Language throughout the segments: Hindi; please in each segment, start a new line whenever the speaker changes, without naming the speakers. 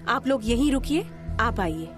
आप लोग यहीं रुकिए, आप आइए।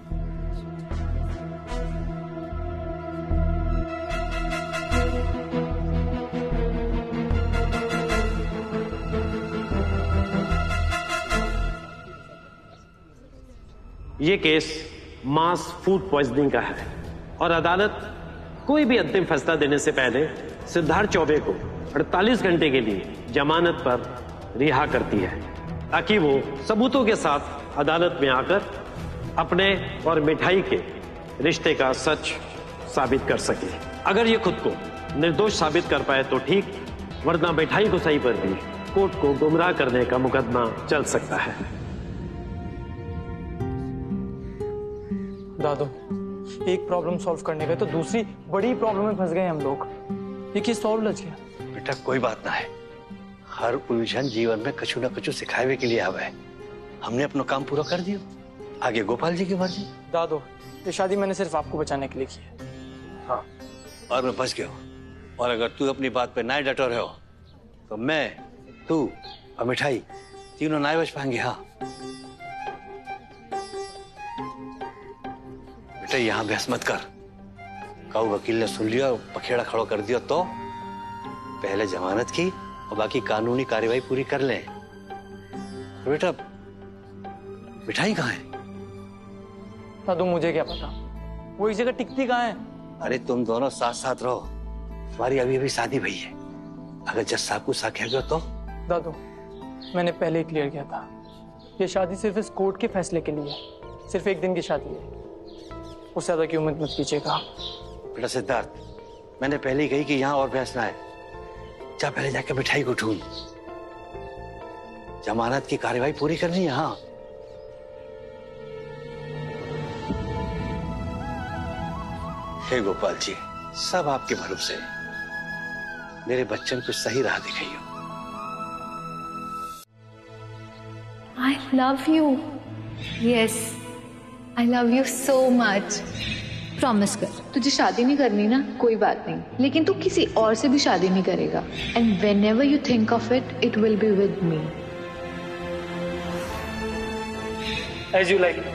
ये केस मास फूड पॉइजनिंग का है और अदालत कोई भी अंतिम फैसला देने से पहले सिद्धार्थ चौबे को 48 घंटे के लिए जमानत पर रिहा करती है ताकि वो सबूतों के साथ अदालत में आकर अपने और मिठाई के रिश्ते का सच साबित कर सके। अगर ये खुद को निर्दोष साबित कर पाए तो ठीक, वरना मिठाई को सही पर भी कोर्ट को गुमराह करने का मुकदमा चल सकता है।
दादू, एक प्रॉब्लम सॉल्व करने गए तो दूसरी बड़ी प्रॉब्लम में फंस गए हम लोग। ये केस सॉल्व लग गया।
बेटा कोई बात ना है, हर उलझन जीवन में कछु ना कछु सिखावे के लिए आवा है। हमने अपना काम पूरा कर दिया, आगे गोपाल जी की मर्जी।
दादू, ये शादी मैंने सिर्फ आपको बचाने के लिए की है।
हाँ, और मैं बच गया हूँ। और अगर तू अपनी बात पे ना डटे रहो तो मैं, तू और मिठाई तीनों ना बच पाएंगे। हाँ बेटा, यहाँ बहस मत कर। काऊ वकील ने सुन लिया और पखेड़ा खड़ा कर दिया तो पहले जमानत की और बाकी कानूनी कार्यवाही पूरी कर लें। तो बेटा मिठाई कहाँ है?
दादू मुझे क्या पता, वो इस जगह टिकती कहाँ है।
अरे तुम दोनों साथ साथ रहो, तुम्हारी अभी अभी शादी भई है। अगर जज साहब को साथ गया तो? दादू
मैंने पहले ही क्लियर किया था, ये शादी सिर्फ इस कोर्ट के फैसले के लिए है। सिर्फ एक दिन की शादी है, उससे ज्यादा की उम्मीद मत कीजिएगा।
बेटा सिद्धार्थ, मैंने पहले ही कही कि यहाँ और बहस ना है। जा पहले जाकर मिठाई को ढूंढ, जमानत की कार्यवाही पूरी करनी है। हाँ हे गोपाल जी, सब आपके भरोसे, मेरे बच्चन को सही राह दिखाइयो।
I love you. Yes, I love you so much. Promise कर, तुझे शादी नहीं करनी ना, कोई बात नहीं, लेकिन तू किसी और से भी शादी नहीं करेगा। And whenever you think of it, it will be with me.
As you like.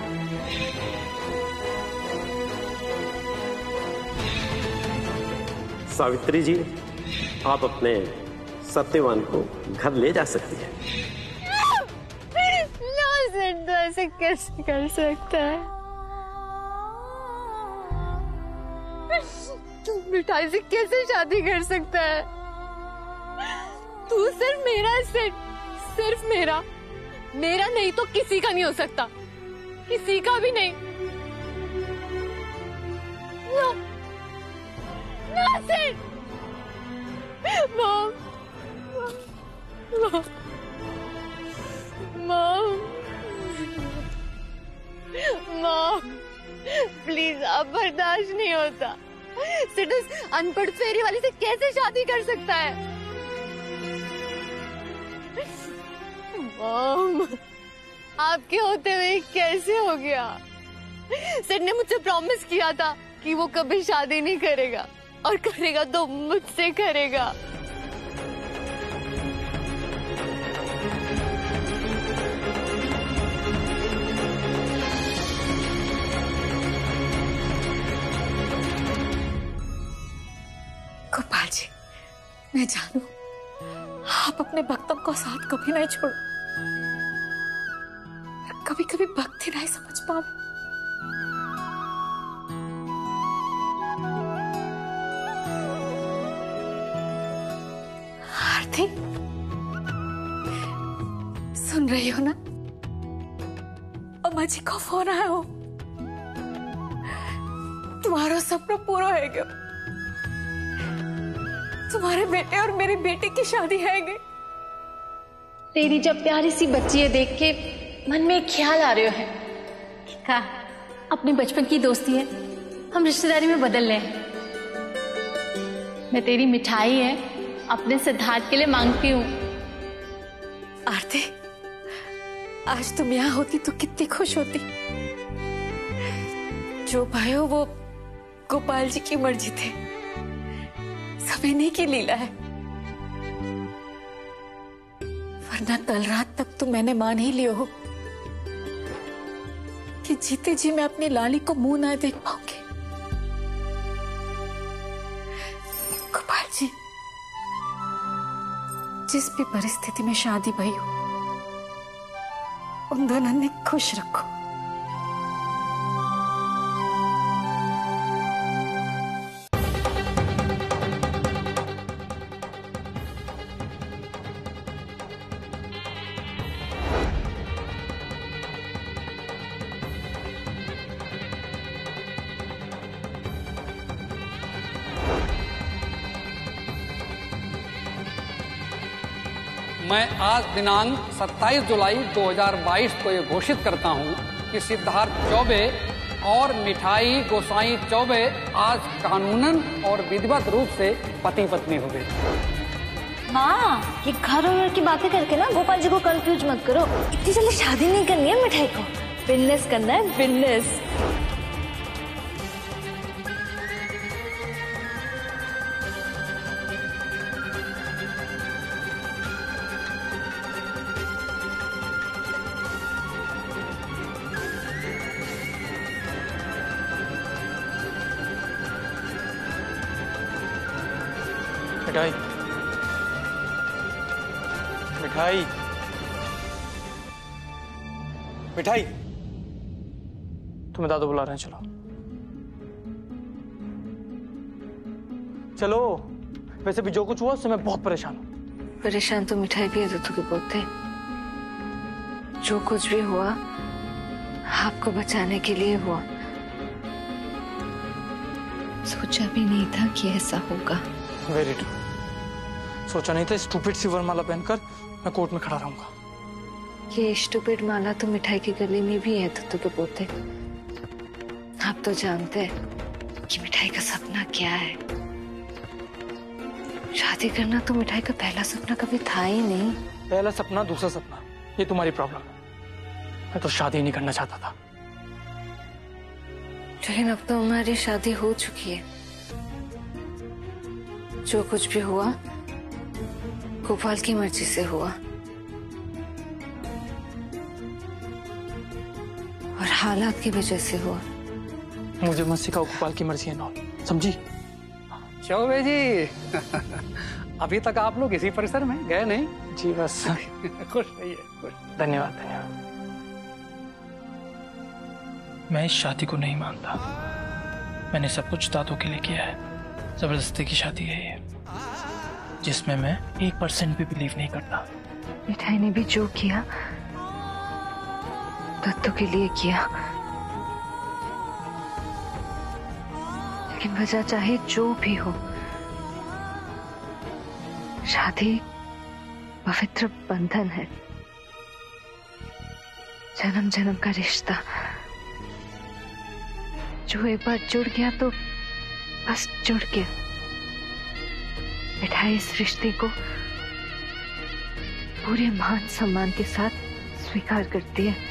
Savitri जी, आप अपने सत्यवान को घर ले जा सकती हैं।
तो ऐसे कैसे कर सकता है? तू मिठाई से कैसे शादी कर सकता है? तू सिर्फ मेरा है, सिर्फ मेरा नहीं तो किसी का नहीं हो सकता, किसी का भी नहीं। नासिर, मॉम, प्लीज, अब बर्दाश्त नहीं होता। सिर्फ अनपढ़ फेरी वाली से कैसे शादी कर सकता है? मॉम, आपके होते हुए कैसे हो गया? सिड ने मुझसे प्रॉमिस किया था कि वो कभी शादी नहीं करेगा, और करेगा तो मुझसे करेगा। गोपाल जी, मैं जानू आप अपने भक्तों को साथ कभी नहीं छोड़ो। कभी कभी भक्ति नहीं समझ पावे। आरती, सुन रही हो ना? अम्मा जी का फोन आया हो, तुम्हारा सपना पूरा है क्या? तुम्हारे बेटे और मेरी बेटी की शादी है गई।
तेरी जब प्यारी सी बच्ची है देख के मन में एक ख्याल आ रहे है। क्या? अपने बचपन की दोस्ती है, हम रिश्तेदारी में बदल रहे हैं। मैं तेरी मिठाई है अपने सिद्धार्थ के लिए मांगती हूँ।
आरती, आज तुम यहाँ होती तो कितनी खुश होती। जो भाई हो वो गोपाल जी की मर्जी थे, सब इन्हीं की लीला है। वरना कल रात तक तो मैंने मान ही लियो हो
कि जीते जी मैं अपनी लाली को मुंह ना देख पाऊंगी। गोपाल जी, जिस भी परिस्थिति में शादी भई हो, उन दोनों ने खुश रखो।
मैं आज दिनांक 27 जुलाई 2022 को ये घोषित करता हूँ कि सिद्धार्थ चौबे और मिठाई गोसाई चौबे आज कानूनन और विधिवत रूप से पति पत्नी हो गए।
माँ, ये घर और की बातें करके ना गोपाल जी को कंफ्यूज मत करो। इतनी जल्दी शादी नहीं करनी है मिठाई को, बिजनेस करना है, बिजनेस।
मिठाई मिठाई मिठाई, तुम्हें दादू बुला रहे हैं, चलो चलो। वैसे भी जो कुछ हुआ उससे मैं बहुत परेशान हूँ।
परेशान तो मिठाई भी है दत्तू के पोते। जो कुछ भी हुआ आपको बचाने के लिए हुआ। सोचा भी नहीं था कि ऐसा होगा।
Very true. सोचा नहीं था स्टूपिड सी वरमाला पहनकर मैं कोर्ट में खड़ा रहूंगा।
ये स्टूपिड माला तो मिठाई की गले में भी है दत्तू के पोते। आप तो जानते हैं कि मिठाई का सपना क्या है। शादी करना तो मिठाई का पहला सपना कभी था ही नहीं।
पहला सपना, दूसरा सपना, ये तुम्हारी प्रॉब्लम है। मैं तो शादी नहीं करना चाहता था।
लेकिन अब तो हमारी शादी हो चुकी है। जो कुछ भी हुआ गोपाल की मर्जी से हुआ, और हालात की वजह से हुआ।
मुझे मत सिखाओ गोपाल की मर्जी है ना, समझी?
चौबे जी अभी तक आप लोग इसी परिसर में गए नहीं?
जी बस।
खुश रहिए, खुश।
धन्यवाद धन्यवाद। मैं इस शादी को नहीं मानता। मैंने सब कुछ दादू के लिए किया है। जबरदस्ती की शादी है ये, जिसमें मैं 1% भी बिलीव नहीं करता।
मिठाई ने भी जो किया दत्तू के लिए किया, लेकिन वजह चाहे जो भी हो, शादी पवित्र बंधन है, जन्म जन्म का रिश्ता। जो एक बार जुड़ गया तो बस जुड़ गया। मिठाई इस रिश्ते को पूरे मान सम्मान के साथ स्वीकार करती है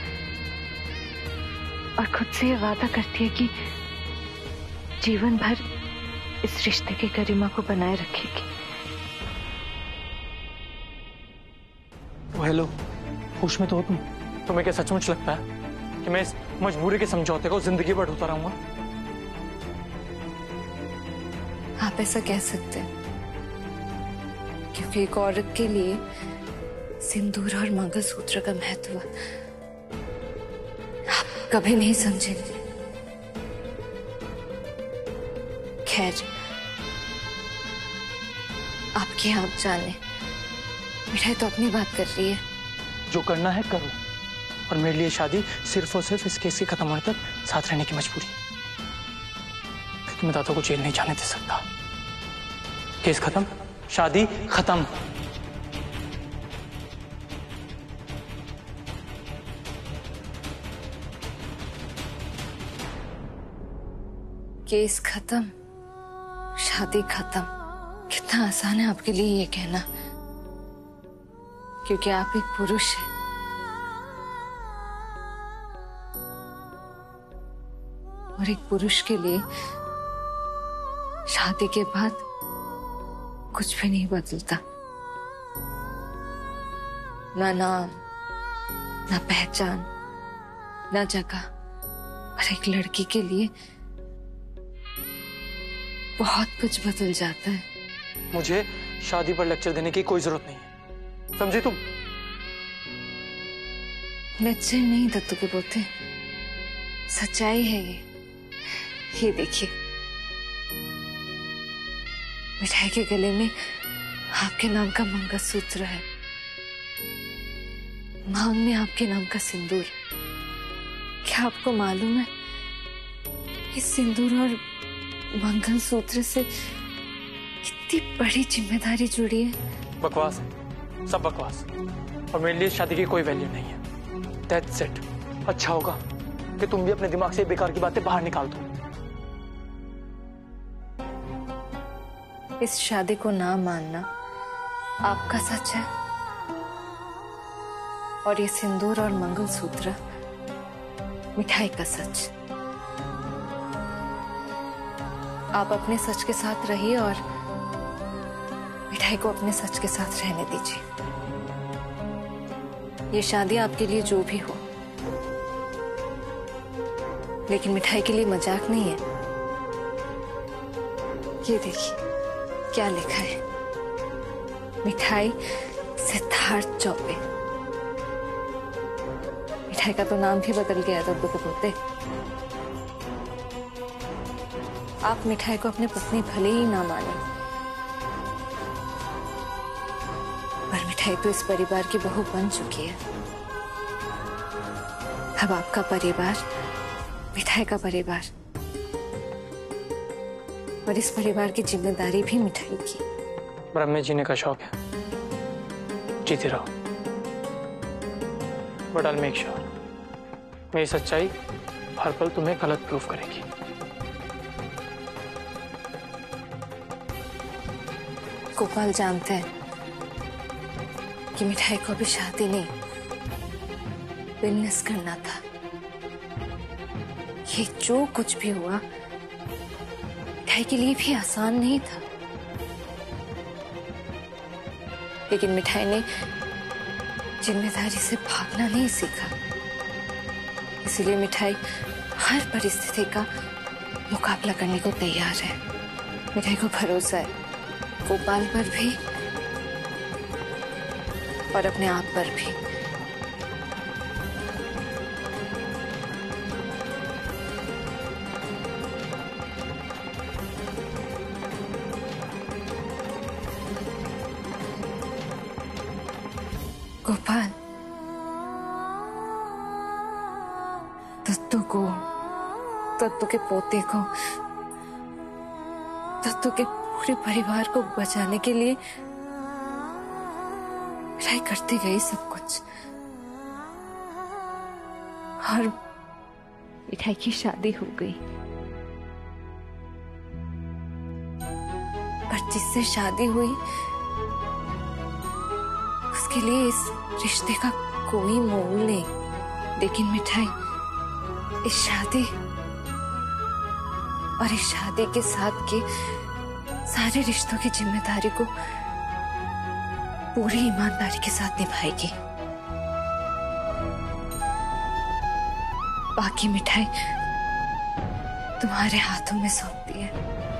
और खुद से वादा करती है कि जीवन भर इस रिश्ते की गरिमा को बनाए रखेगी।
हेलो, होश में तो हो तुम? तुम्हें क्या सचमुच लगता है कि मैं इस मजबूरी के समझौते को जिंदगी भर ढोता रहूंगा?
आप ऐसा कह सकते हैं क्योंकि एक औरत के लिए सिंदूर और मंगलसूत्र का महत्व आप कभी नहीं समझेंगे। खैर, आपके आप जाने। मिठाई तो अपनी बात कर रही है।
जो करना है करो, और मेरे लिए शादी सिर्फ और सिर्फ इस केस के खत्म होने तक साथ रहने की मजबूरी है, क्योंकि मैं दादा को जेल नहीं जाने दे सकता। केस खत्म, शादी खत्म।
केस खत्म, शादी खत्म। कितना आसान है आपके लिए ये कहना, क्योंकि आप एक पुरुष हैं। और एक पुरुष के लिए शादी के बाद कुछ भी नहीं बदलता। ना नाम, ना पहचान, ना जगह, पर एक लड़की के लिए बहुत कुछ बदल जाता है।
मुझे शादी पर लेक्चर देने की कोई जरूरत नहीं है, समझी तुम?
लेक्चर नहीं दत्तू के पोते, सच्चाई है ये देखिए, मिठाई के गले में आपके नाम का मंगलसूत्र है, मांग में आपके नाम का सिंदूर। क्या आपको मालूम है इस सिंदूर और मंगलसूत्र से कितनी बड़ी जिम्मेदारी जुड़ी है?
बकवास है, सब बकवास, और मेरे लिए शादी की कोई वैल्यू नहीं है। That's it. अच्छा होगा कि तुम भी अपने दिमाग से बेकार की बातें बाहर निकाल दो।
इस शादी को ना मानना आपका सच है, और ये सिंदूर और मंगलसूत्र मिठाई का सच। आप अपने सच के साथ रहिए और मिठाई को अपने सच के साथ रहने दीजिए। ये शादी आपके लिए जो भी हो, लेकिन मिठाई के लिए मजाक नहीं है। ये देखिए क्या लिखा है, मिठाई सिद्धार्थ चौबे। मिठाई का तो नाम भी बदल गया दद्दू के पोते। आप मिठाई को अपनी पत्नी भले ही ना माने, पर मिठाई तो इस परिवार की बहू बन चुकी है। अब आपका परिवार मिठाई का परिवार, और इस परिवार की जिम्मेदारी भी मिठाई की।
पर हमें जीने का शौक है, जीते रहो, बट आई मेक श्योर मेरी सच्चाई हर पल तुम्हें गलत प्रूफ करेगी।
गोपाल जानते हैं कि मिठाई को भी शादी नहीं, बिजनेस करना था। ये जो कुछ भी हुआ मिठाई के लिए भी आसान नहीं था, लेकिन मिठाई ने जिम्मेदारी से भागना नहीं सीखा। इसलिए मिठाई हर परिस्थिति का मुकाबला करने को तैयार है। मिठाई को भरोसा है गोपाल पर भी और अपने आप पर भी। गोपाल, दत्तू को, दत्तू के पोते को, दत्तू के पूरे परिवार को बचाने के लिए ट्राई करती गई सब कुछ, और मिठाई की शादी हो गई। पर जिससे शादी हुई उसके लिए इस रिश्ते का कोई मोल नहीं, लेकिन मिठाई इस शादी और इस शादी के साथ के सारे रिश्तों की जिम्मेदारी को पूरी ईमानदारी के साथ निभाएगी। बाकी मिठाई तुम्हारे हाथों में सौंपती है।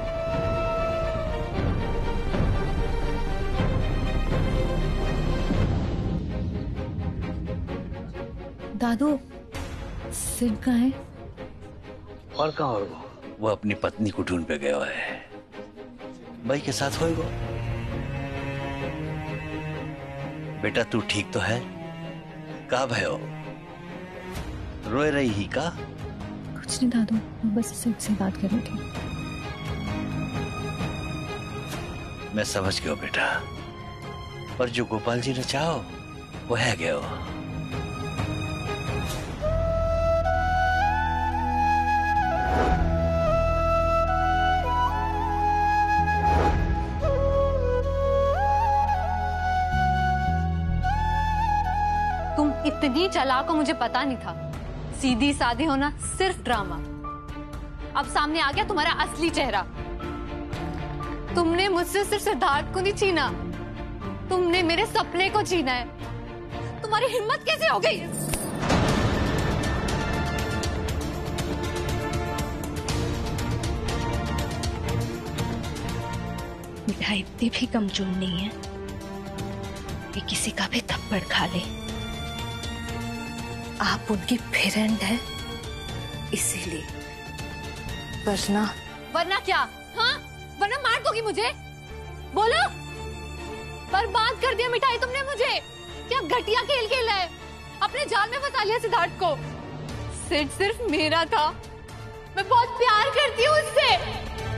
दादू, सिड कहाँ है?
और कहाँ होगा? वो अपनी पत्नी को ढूंढ पे गया है, भाई के साथ होएगा। बेटा तू ठीक तो है? कहाँ भयो? रोए रही ही का?
कुछ नहीं दादू, मैं बस इससे बात कर रही थी।
मैं समझ गया बेटा, पर जो गोपाल जी ने चाहो वो है गया।
इतनी चालाक हो मुझे पता नहीं था। सीधी सादी होना सिर्फ ड्रामा। अब सामने आ गया तुम्हारा असली चेहरा। तुमने मुझसे सिर्फ सिद्धार्थ को नहीं छीना, तुमने मेरे सपने को छीना है। तुम्हारी हिम्मत कैसे हो गई?
मिठाई इतनी भी कमजोर नहीं है कि किसी का भी थप्पड़ खा ले। आप उनकी फ्रेंड है इसीलिए,
वरना क्या? हाँ, वरना मार दोगी मुझे? बोलो। बर्बाद कर दिया मिठाई तुमने मुझे। क्या घटिया खेल खेला है, अपने जाल में फंसा लिया सिद्धार्थ को। सिड सिर्फ मेरा था, मैं बहुत प्यार करती हूँ उससे।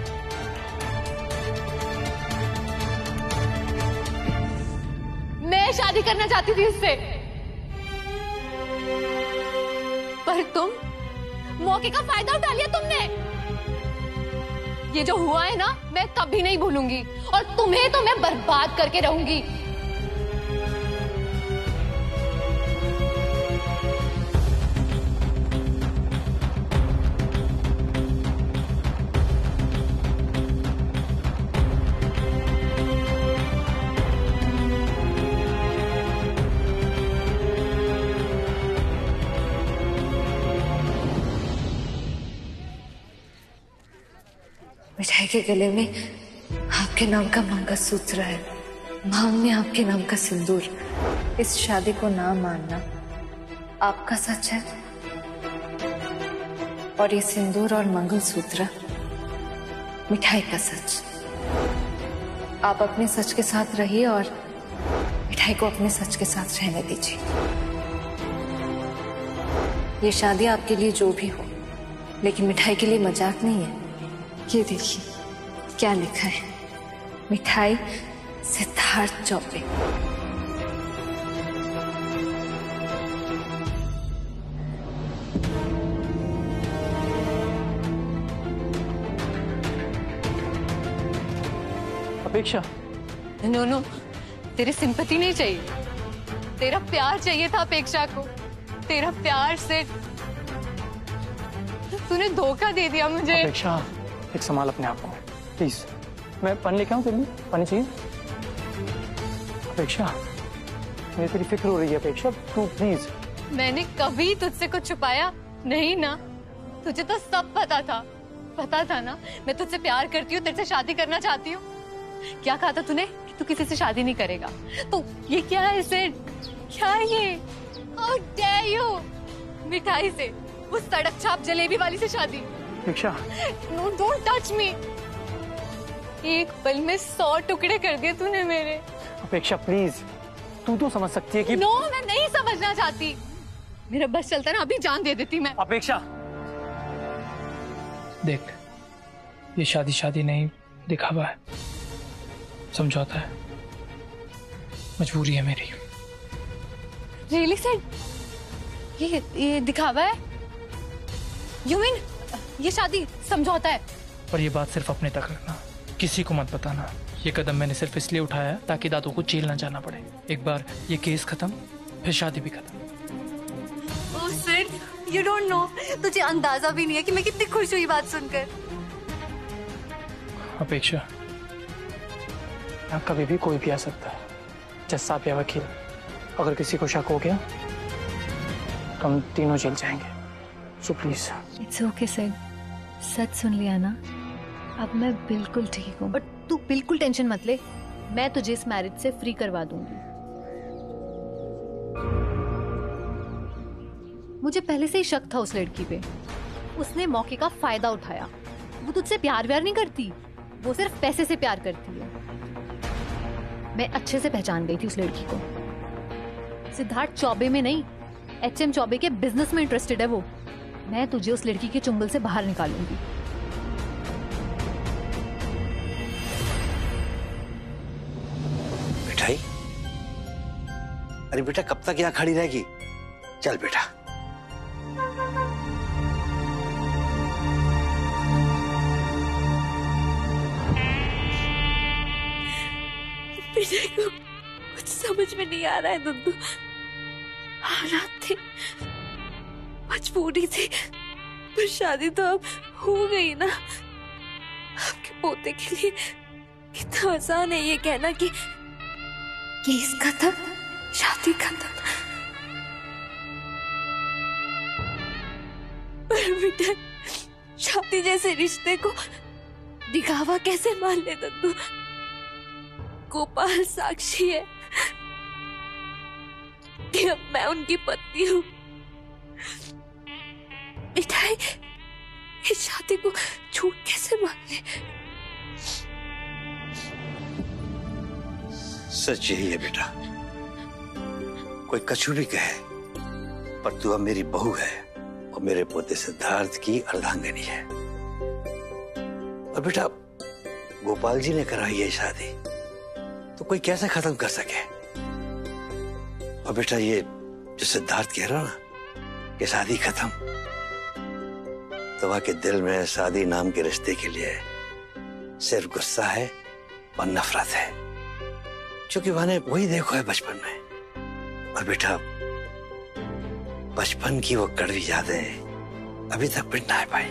मैं शादी करना चाहती थी उससे, पर तुम मौके का फायदा उठा लिया तुमने। ये जो हुआ है ना, मैं कभी नहीं भूलूंगी और तुम्हें तो मैं बर्बाद करके रहूंगी।
मिठाई के गले में आपके नाम का मंगलसूत्र है, मांग में आपके नाम का सिंदूर। इस शादी को ना मानना आपका सच है, और ये सिंदूर और मंगलसूत्र मिठाई का सच। आप अपने सच के साथ रहिए और मिठाई को अपने सच के साथ रहने दीजिए। ये शादी आपके लिए जो भी हो, लेकिन मिठाई के लिए मजाक नहीं है। ये देखिए क्या लिखा है, मिठाई सिद्धार्थ चौबे।
अपेक्षा,
नो, तेरी सिंपैथी नहीं चाहिए, तेरा प्यार चाहिए था अपेक्षा को। तेरा प्यार से तूने धोखा दे दिया मुझे।
अपेक्षा, एक संभाल अपने आप को प्लीज। मैं पानी लेके आऊं तेरे लिए? पानी चाहिए? अपेक्षा, मुझे तेरी फिक्र हो रही है अपेक्षा, तू प्लीज।
मैंने कभी तुझसे कुछ छुपाया नहीं ना, तुझे तो सब पता था ना। मैं तुझसे प्यार करती हूँ, तेरे से शादी करना चाहती हूँ। क्या कहा था तूने कि तू किसी से शादी नहीं करेगा? तो ये क्या है सिड? क्या है ये? How dare you? मिठाई से, उस सड़क छाप जलेबी वाली से शादी?
अपेक्षा,
नो, डोंट टच मी। एक पल में 100 टुकड़े कर दिए तूने मेरे।
अपेक्षा प्लीज, तू तो समझ सकती है कि।
नो, मैं नहीं समझना चाहती। मेरा बस चलता ना, अभी जान दे देती मैं।
अपेक्षा, देख, ये शादी नहीं, दिखावा है, समझौता है, मजबूरी है मेरी।
Really sad? ये दिखावा है? यू मीन ये शादी समझौता है?
पर ये बात सिर्फ अपने तक रखना, किसी को मत बताना। ये कदम मैंने सिर्फ इसलिए उठाया ताकि दादू को जेल ना जाना पड़े। एक बार ये केस खत्म, फिर शादी भी खत्म।
Oh Sid, you don't know, तुझे अंदाजा भी नहीं है कि मैं कितनी खुश हुई बात सुनकर।
अपेक्षा, यहाँ कभी भी कोई भी आ सकता है, जज या वकील। अगर किसी को शक हो गया तो हम तीनों जेल जाएंगे। So please.
It's okay Sid, सच सुन लिया ना, अब मैं बिल्कुल ठीक हूँ।
और तू बिल्कुल टेंशन मत ले, मैं तुझे इस मैरिज से फ्री करवा दूंगी। मुझे पहले से ही शक था उस लड़की पे, उसने मौके का फायदा उठाया। वो तुझसे प्यार व्यार नहीं करती, वो सिर्फ पैसे से प्यार करती है। मैं अच्छे से पहचान गई थी उस लड़की को। सिद्धार्थ चौबे में नहीं, HM चौबे के बिजनेस में इंटरेस्टेड है वो। मैं तुझे उस लड़की के चुंगल से बाहर निकालूंगी।
मिठाई, अरे बेटा कब तक यहाँ खड़ी रहेगी? चल बेटा।
बेटे को कुछ समझ में नहीं आ रहा है दद्दू। हालात थे, मजबूरी थी, पर शादी तो अब हो गई ना। आपके पोते के लिए कितना आसान है ये कहना कि केस खत्म, शादी खत्म। पर बेटा, शादी जैसे रिश्ते को दिखावा कैसे मान ले दद्दू? गोपाल साक्षी है कि अब मैं उनकी पत्नी हूँ। मिठाई इस शादी को झूठ कैसे मान ले?
सच यही है बेटा, कोई कछु भी कहे पर तू अब मेरी बहू है और मेरे पोते सिद्धार्थ की अर्धांगिनी है। और बेटा गोपाल जी ने कराई है शादी तो कोई कैसे खत्म कर सके। और बेटा ये जो सिद्धार्थ कह रहा ना कि शादी खत्म, तो वह के दिल में शादी नाम के रिश्ते के लिए सिर्फ गुस्सा है और नफरत है, क्योंकि मैंने वही देखो है बचपन में। और बेटा बचपन की वो कड़वी यादें अभी तक मिट ना पाई,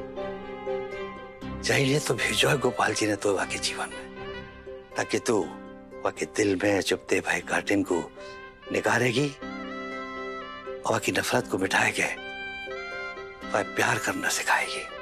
चाहिए तो भेजो है गोपाल जी ने तो वाके जीवन में, ताकि तू वाके दिल में चुपते भाई काटिन को निकारेगी और वाकी नफरत को मिटाएगी, वह प्यार करना सिखाएगी।